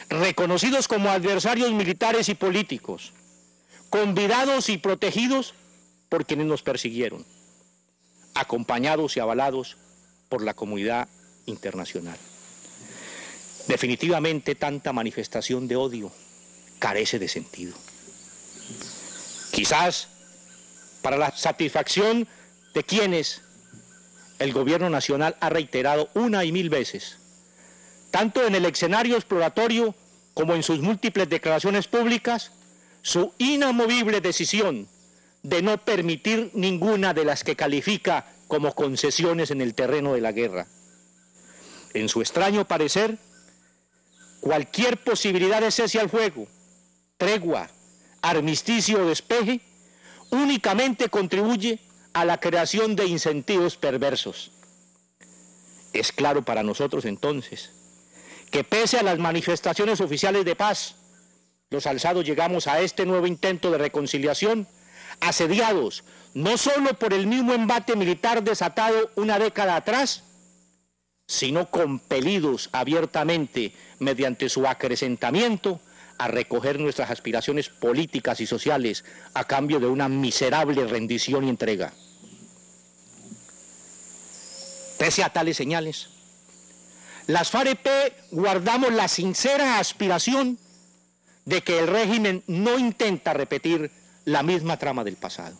reconocidos como adversarios militares y políticos, convidados y protegidos por quienes nos persiguieron, acompañados y avalados por la comunidad internacional. Definitivamente tanta manifestación de odio carece de sentido. Quizás para la satisfacción de quienes el gobierno nacional ha reiterado una y mil veces, tanto en el escenario exploratorio como en sus múltiples declaraciones públicas, su inamovible decisión de no permitir ninguna de las que califica como concesiones en el terreno de la guerra. En su extraño parecer, cualquier posibilidad de cese al fuego, tregua, armisticio o despeje, únicamente contribuye a la creación de incentivos perversos. Es claro para nosotros entonces que pese a las manifestaciones oficiales de paz, los alzados llegamos a este nuevo intento de reconciliación, asediados no solo por el mismo embate militar desatado una década atrás, sino compelidos abiertamente mediante su acrecentamiento a recoger nuestras aspiraciones políticas y sociales a cambio de una miserable rendición y entrega. Pese a tales señales, las FARC-EP guardamos la sincera aspiración de que el régimen no intenta repetir la misma trama del pasado.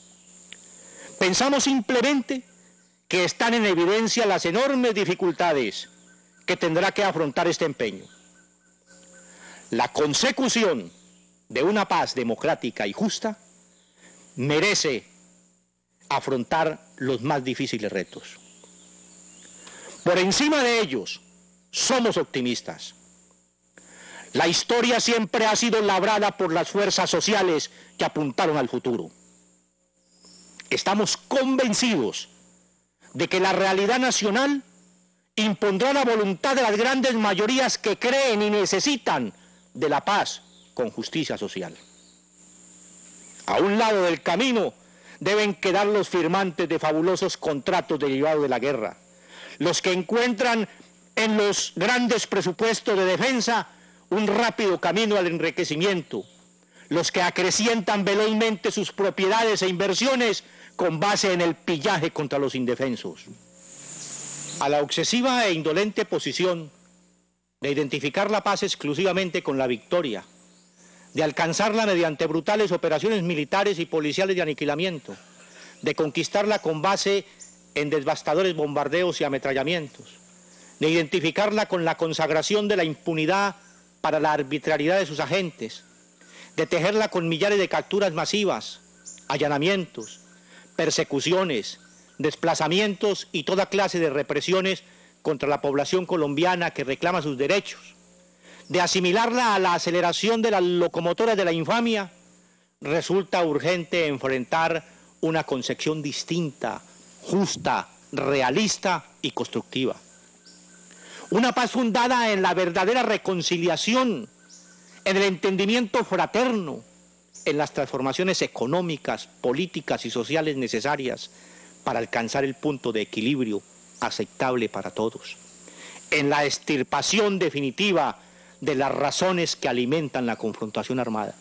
Pensamos simplemente que están en evidencia las enormes dificultades que tendrá que afrontar este empeño. La consecución de una paz democrática y justa merece afrontar los más difíciles retos. Por encima de ellos, somos optimistas. La historia siempre ha sido labrada por las fuerzas sociales que apuntaron al futuro. Estamos convencidos de que la realidad nacional impondrá la voluntad de las grandes mayorías que creen y necesitan de la paz con justicia social. A un lado del camino deben quedar los firmantes de fabulosos contratos derivados de la guerra, los que encuentran en los grandes presupuestos de defensa un rápido camino al enriquecimiento, los que acrecientan velozmente sus propiedades e inversiones con base en el pillaje contra los indefensos. A la obsesiva e indolente posición de identificar la paz exclusivamente con la victoria, de alcanzarla mediante brutales operaciones militares y policiales de aniquilamiento, de conquistarla con base en devastadores bombardeos y ametrallamientos, de identificarla con la consagración de la impunidad para la arbitrariedad de sus agentes, de tejerla con millares de capturas masivas, allanamientos, persecuciones, desplazamientos y toda clase de represiones contra la población colombiana que reclama sus derechos, de asimilarla a la aceleración de las locomotoras de la infamia, resulta urgente enfrentar una concepción distinta, justa, realista y constructiva. Una paz fundada en la verdadera reconciliación, en el entendimiento fraterno, en las transformaciones económicas, políticas y sociales necesarias para alcanzar el punto de equilibrio aceptable para todos, en la extirpación definitiva de las razones que alimentan la confrontación armada.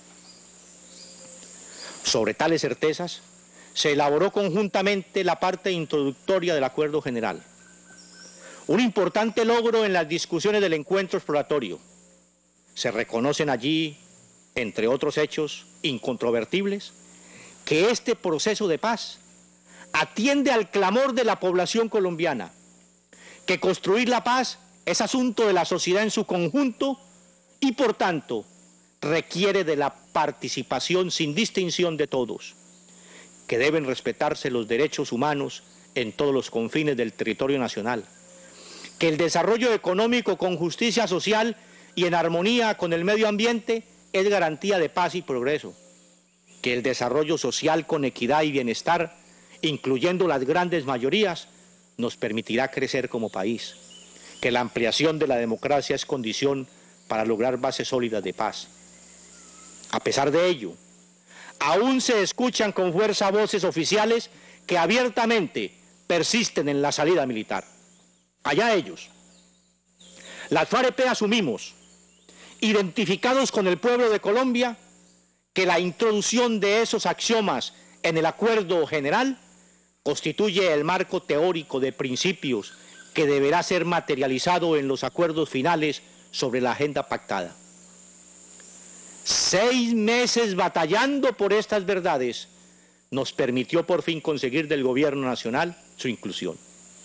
Sobre tales certezas, se elaboró conjuntamente la parte introductoria del Acuerdo General, un importante logro en las discusiones del encuentro exploratorio. Se reconocen allí, entre otros hechos incontrovertibles, que este proceso de paz atiende al clamor de la población colombiana, que construir la paz es asunto de la sociedad en su conjunto y, por tanto, requiere de la participación sin distinción de todos, que deben respetarse los derechos humanos en todos los confines del territorio nacional, que el desarrollo económico con justicia social y en armonía con el medio ambiente es garantía de paz y progreso, que el desarrollo social con equidad y bienestar, incluyendo las grandes mayorías, nos permitirá crecer como país, que la ampliación de la democracia es condición para lograr bases sólidas de paz. A pesar de ello, aún se escuchan con fuerza voces oficiales que abiertamente persisten en la salida militar. Allá ellos. Las FARC-EP asumimos identificados con el pueblo de Colombia, que la introducción de esos axiomas en el acuerdo general constituye el marco teórico de principios que deberá ser materializado en los acuerdos finales sobre la agenda pactada. 6 meses batallando por estas verdades nos permitió por fin conseguir del gobierno nacional su inclusión.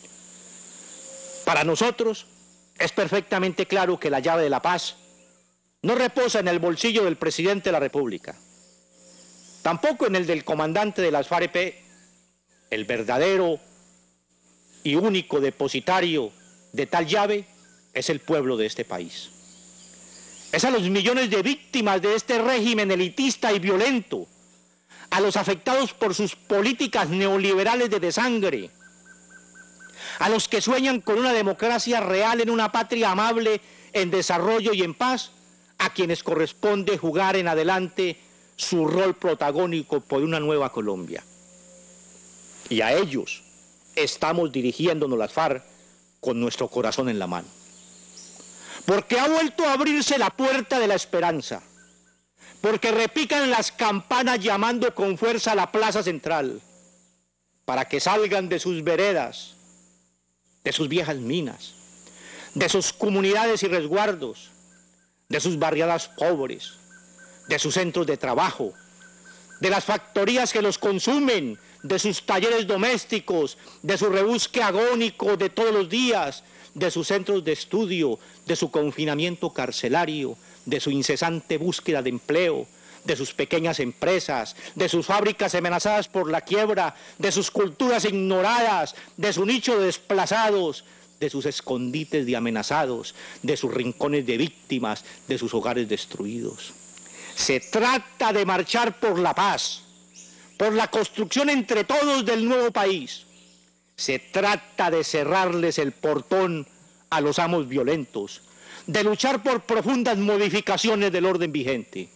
Para nosotros es perfectamente claro que la llave de la paz no reposa en el bolsillo del presidente de la República, tampoco en el del comandante de las FAREP. El verdadero y único depositario de tal llave es el pueblo de este país. Es a los millones de víctimas de este régimen elitista y violento, a los afectados por sus políticas neoliberales de desangre, a los que sueñan con una democracia real en una patria amable, en desarrollo y en paz, a quienes corresponde jugar en adelante su rol protagónico por una nueva Colombia. Y a ellos estamos dirigiéndonos las FARC con nuestro corazón en la mano. Porque ha vuelto a abrirse la puerta de la esperanza, porque repican las campanas llamando con fuerza a la plaza central, para que salgan de sus veredas, de sus viejas minas, de sus comunidades y resguardos, de sus barriadas pobres, de sus centros de trabajo, de las factorías que los consumen, de sus talleres domésticos, de su rebusque agónico de todos los días, de sus centros de estudio, de su confinamiento carcelario, de su incesante búsqueda de empleo, de sus pequeñas empresas, de sus fábricas amenazadas por la quiebra, de sus culturas ignoradas, de su nicho de desplazados, de sus escondites de amenazados, de sus rincones de víctimas, de sus hogares destruidos. Se trata de marchar por la paz, por la construcción entre todos del nuevo país. Se trata de cerrarles el portón a los amos violentos, de luchar por profundas modificaciones del orden vigente.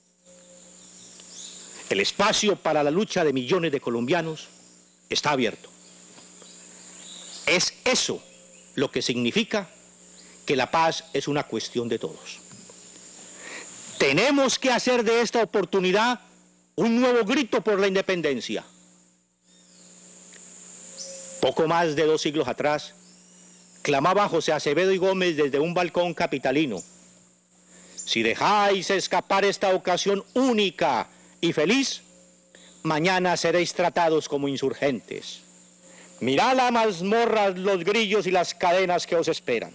El espacio para la lucha de millones de colombianos está abierto. Es eso lo que significa que la paz es una cuestión de todos. Tenemos que hacer de esta oportunidad un nuevo grito por la independencia. Poco más de 2 siglos atrás, clamaba José Acevedo y Gómez desde un balcón capitalino: si dejáis escapar esta ocasión única y feliz, mañana seréis tratados como insurgentes. Mirad la mazmorra, los grillos y las cadenas que os esperan.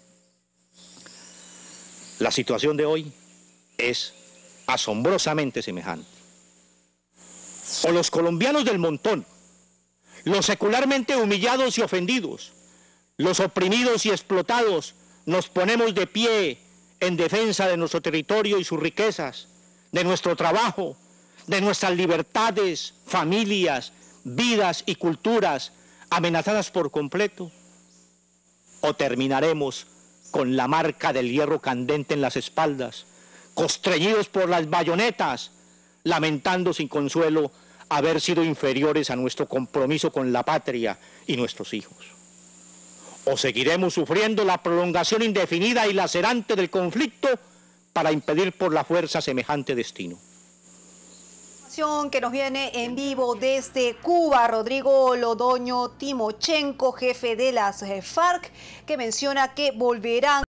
La situación de hoy es asombrosamente semejante. O los colombianos del montón, los secularmente humillados y ofendidos, los oprimidos y explotados, nos ponemos de pie en defensa de nuestro territorio y sus riquezas, de nuestro trabajo, de nuestras libertades, familias, vidas y culturas amenazadas por completo, o terminaremos con la marca del hierro candente en las espaldas, constreñidos por las bayonetas, lamentando sin consuelo haber sido inferiores a nuestro compromiso con la patria y nuestros hijos. O seguiremos sufriendo la prolongación indefinida y lacerante del conflicto para impedir por la fuerza semejante destino. Que nos viene en vivo desde Cuba, Rodrigo Londoño Timochenko, jefe de las FARC, que menciona que volverán